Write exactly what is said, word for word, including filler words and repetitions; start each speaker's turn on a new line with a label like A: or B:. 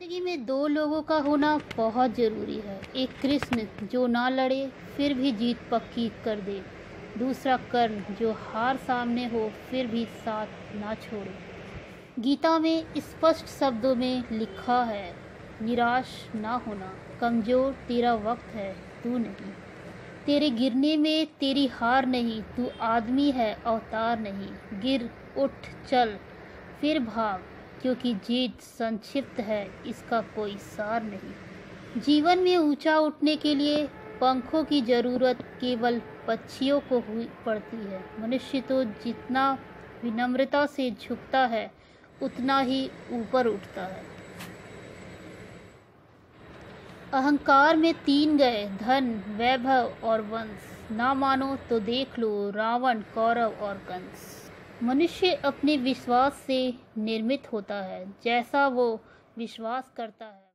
A: जिंदगी में दो लोगों का होना बहुत ज़रूरी है। एक कृष्ण जो ना लड़े फिर भी जीत पक्की कर दे। दूसरा कर्ण जो हार सामने हो फिर भी साथ ना छोड़े। गीता में स्पष्ट शब्दों में लिखा है, निराश ना होना, कमज़ोर तेरा वक्त है, तू नहीं। तेरे गिरने में तेरी हार नहीं, तू आदमी है अवतार नहीं। गिर उठ चल फिर भाग, क्योंकि जीत संक्षिप्त है, इसका कोई सार नहीं। जीवन में ऊंचा उठने के लिए पंखों की ज़रूरत केवल पक्षियों को हुई पड़ती है। मनुष्य तो जितना विनम्रता से झुकता है उतना ही ऊपर उठता है। अहंकार में तीन गए, धन, वैभव और वंश। ना मानो तो देख लो रावण, कौरव और कंस। मनुष्य अपने विश्वास से निर्मित होता है, जैसा वो विश्वास करता है